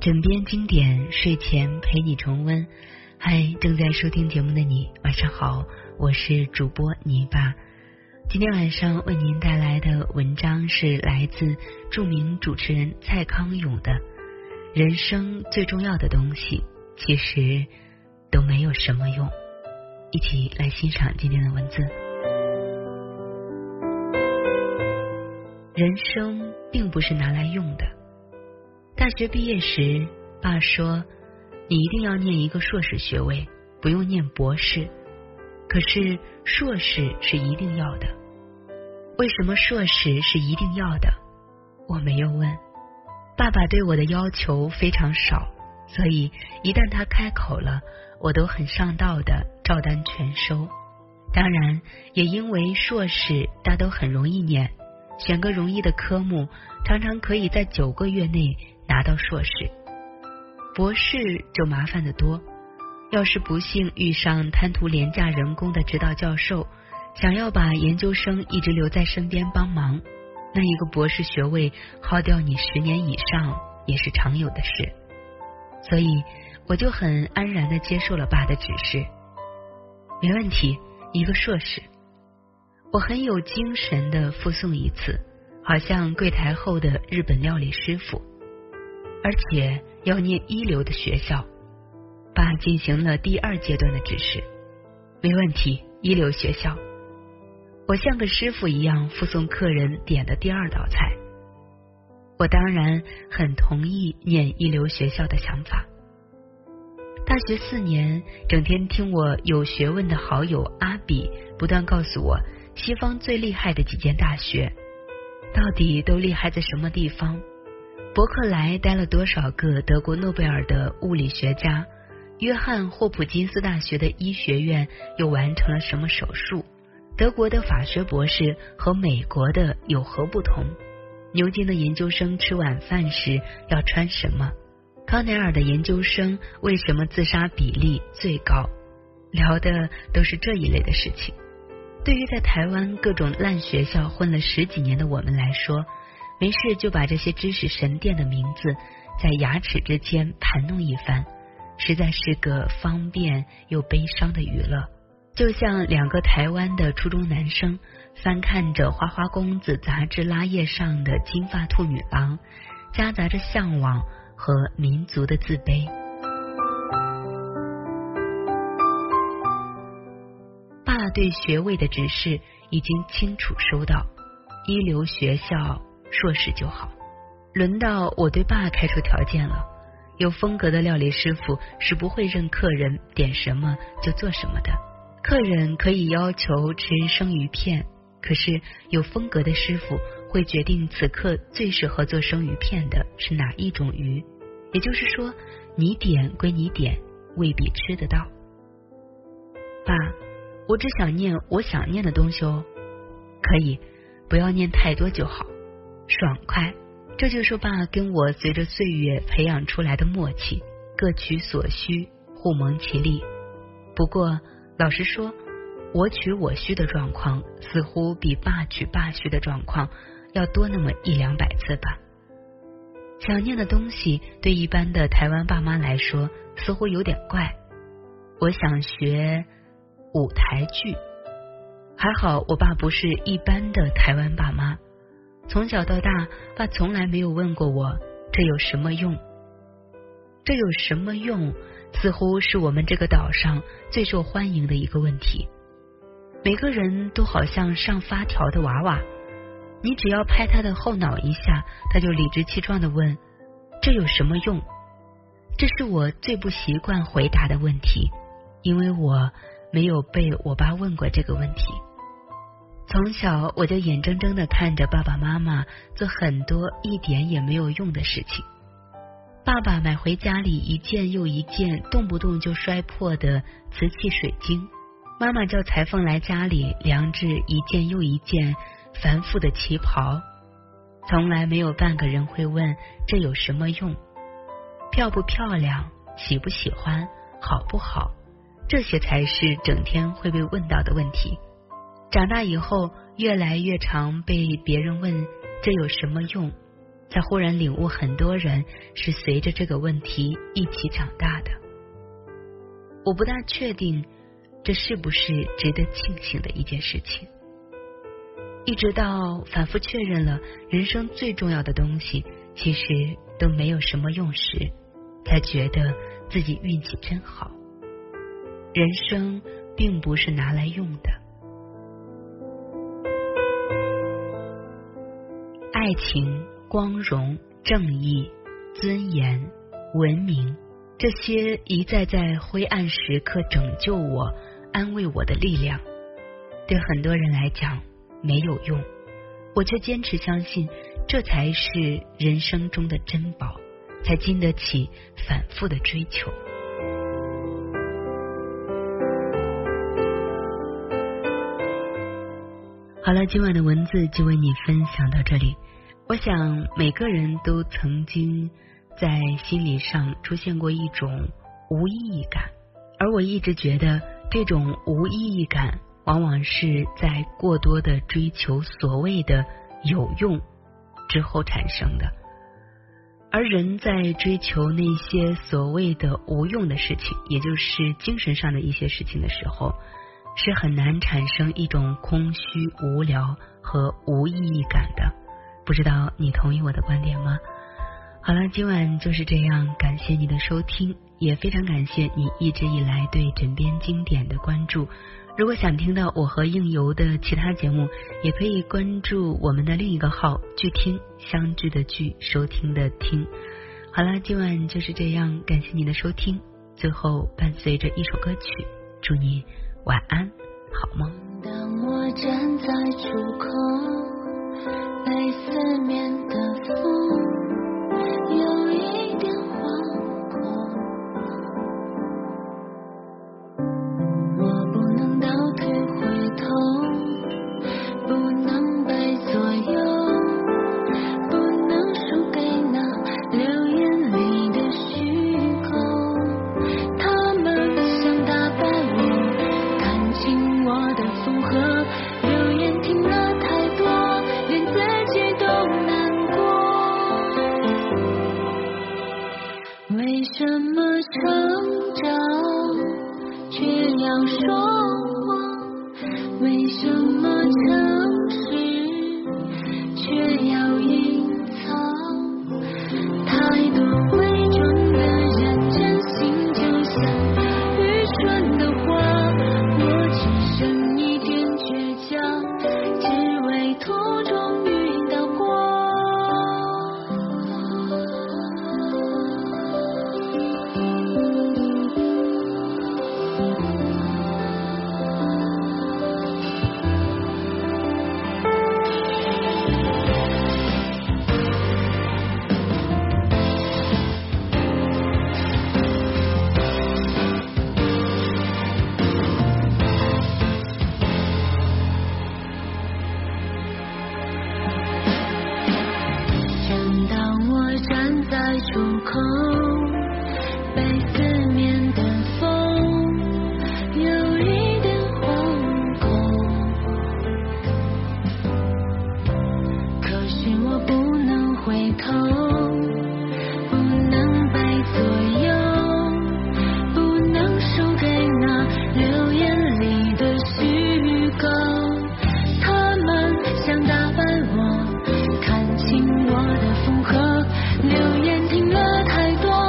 枕边经典，睡前陪你重温。嗨，正在收听节目的你，晚上好，我是主播泥巴。今天晚上为您带来的文章是来自著名主持人蔡康永的《人生最重要的东西其实都没有什么用》。一起来欣赏今天的文字。人生并不是拿来用的。大学毕业时，爸说你一定要念一个硕士学位，不用念博士。可是硕士是一定要的。为什么硕士是一定要的？我没有问。爸爸对我的要求非常少，所以一旦他开口了，我都很上道的照单全收。当然也因为硕士大都很容易念，选个容易的科目，常常可以在9个月内拿到硕士。博士就麻烦得多，要是不幸遇上贪图廉价人工的指导教授，想要把研究生一直留在身边帮忙，那一个博士学位耗掉你10年以上也是常有的事。所以我就很安然地接受了爸的指示。没问题，一个硕士。我很有精神地附送一次，好像柜台后的日本料理师傅，而且要念一流的学校。爸进行了第2阶段的指示。没问题，一流学校。我像个师傅一样附送客人点的第2道菜。我当然很同意念一流学校的想法。大学4年，整天听我有学问的好友阿比不断告诉我西方最厉害的几间大学，到底都厉害在什么地方？伯克莱待了多少个得过诺贝尔的物理学家？约翰霍普金斯大学的医学院又完成了什么手术？德国的法学博士和美国的有何不同？牛津的研究生吃晚饭时要穿什么？康奈尔的研究生为什么自杀比例最高？聊的都是这一类的事情。对于在台湾各种烂学校混了10几年的我们来说，没事就把这些知识神殿的名字在牙齿之间盘弄一番，实在是个方便又悲伤的娱乐。就像2个台湾的初中男生翻看着《花花公子》杂志拉页上的金发兔女郎，夹杂着向往和民族的自卑。爸对学位的指示已经清楚收到，一流学校硕士就好。轮到我对爸开出条件了。有风格的料理师傅是不会任客人点什么就做什么的。客人可以要求吃生鱼片，可是有风格的师傅会决定此刻最适合做生鱼片的是哪一种鱼。也就是说，你点归你点，未必吃得到。爸，我只想念我想念的东西哦。可以，不要念太多就好，爽快。这就是爸跟我随着岁月培养出来的默契，各取所需，互蒙其利。不过老实说，我取我需的状况似乎比爸取爸需的状况要多那么100-200次吧。想念的东西对一般的台湾爸妈来说似乎有点怪。我想学舞台剧。还好我爸不是一般的台湾爸妈，从小到大爸从来没有问过我这有什么用。这有什么用似乎是我们这个岛上最受欢迎的一个问题。每个人都好像上发条的娃娃，你只要拍他的后脑一下，他就理直气壮地问这有什么用。这是我最不习惯回答的问题，因为我没有被我爸问过这个问题。从小我就眼睁睁地看着爸爸妈妈做很多一点也没有用的事情。爸爸买回家里一件又一件动不动就摔破的瓷器水晶，妈妈叫裁缝来家里量制一件又一件繁复的旗袍。从来没有半个人会问这有什么用，漂不漂亮，喜不喜欢，好不好，这些才是整天会被问到的问题。长大以后越来越常被别人问这有什么用， 才忽然领悟很多人是随着这个问题一起长大的。我不大确定这是不是值得庆幸的一件事情，一直到反复确认了人生最重要的东西其实都没有什么用时，才觉得自己运气真好。人生并不是拿来用的。爱情、光荣、正义、尊严、文明，这些一再在灰暗时刻拯救我、安慰我的力量，对很多人来讲没有用，我却坚持相信这才是人生中的珍宝，才经得起反复的追求。好了，今晚的文字就为你分享到这里。我想每个人都曾经在心理上出现过一种无意义感，而我一直觉得这种无意义感往往是在过多的追求所谓的有用之后产生的。而人在追求那些所谓的无用的事情，也就是精神上的一些事情的时候，是很难产生一种空虚、无聊和无意义感的。不知道你同意我的观点吗？好了，今晚就是这样，感谢你的收听，也非常感谢你一直以来对枕边经典的关注。如果想听到我和应由的其他节目，也可以关注我们的另一个号聚听，相聚的聚，收听的听。好了，今晚就是这样，感谢你的收听。最后伴随着一首歌曲，祝你晚安，好梦。 当我站在出口，被四面的风有一点惶恐，我不能倒退回头，不能被左右，不能输给那流言里的虚构，他们想打败我，看清我的风和流言，听了太多，连自己都难过。为什么成长却要说谎？为什么诚实却要隐藏？太多伪装的人，真心就像愚蠢的话，我只剩一点倔强，只为途中遇到过。正当我站在出口，被四面的风有一点惶恐，可是我不能回头，不能被左右，不能输给那流言里的虚构，他们想打败我，看清我的风和流言，听了太多，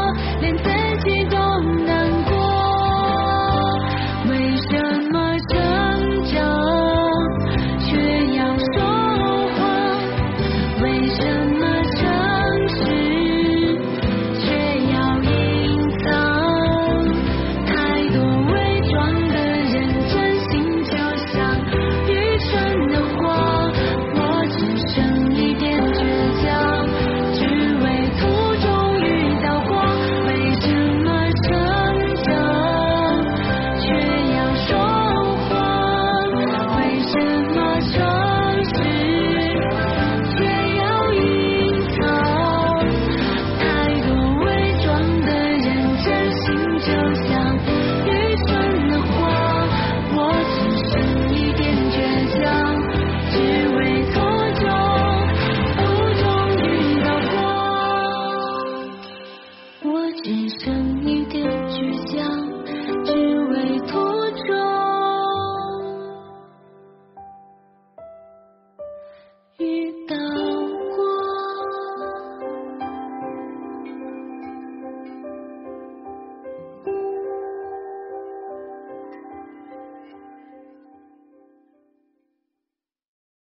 只剩一